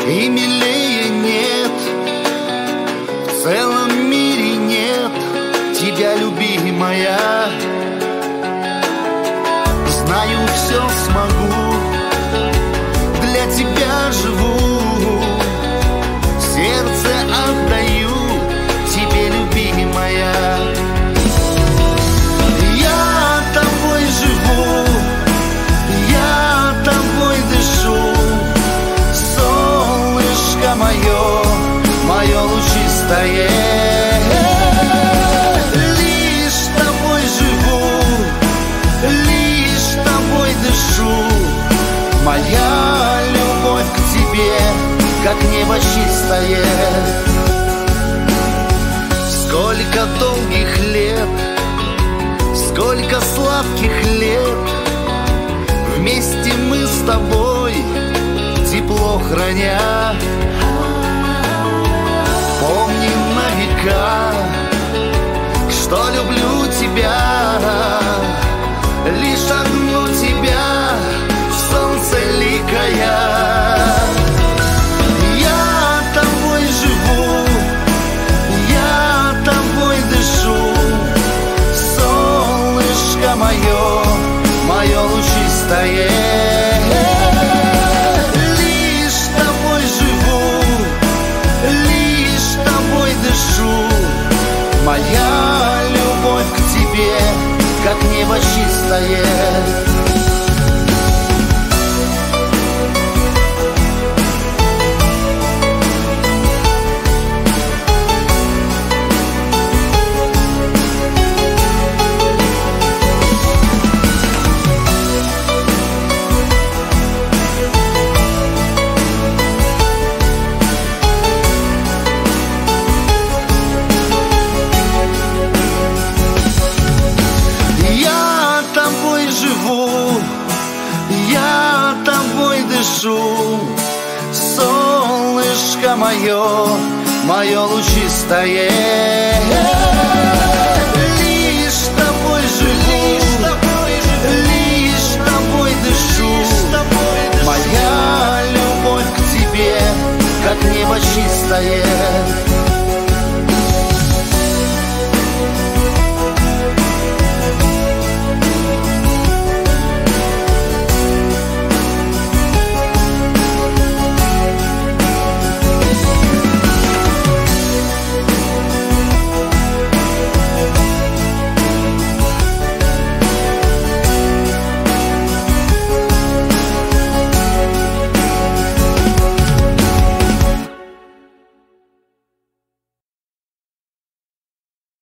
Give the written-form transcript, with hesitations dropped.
и милее нет. В целом мире нет тебя, любимая. Знаю, все смогу, для тебя живу, сердце отдаю тебе, любимая. Я тобой живу, я тобой дышу, солнышко мое, мое лучистое. Лишь тобой живу, лишь тобой дышу, моя любовь к тебе, как небо чистое. Сколько долгих лет, сколько сладких лет, вместе мы с тобой, тепло храня. Помни на века, что люблю тебя, лишь одну тебя, в солнце ликая. Я тобой живу, я тобой дышу, солнышко мое, мое лучистое. Лишь тобой живу, лишь тобой дышу, моя любовь к тебе, как небо чистое. Я тобой дышу, солнышко мое, мое лучистое. Лишь тобой живу, лишь тобой дышу, моя любовь к тебе, как небо чистое.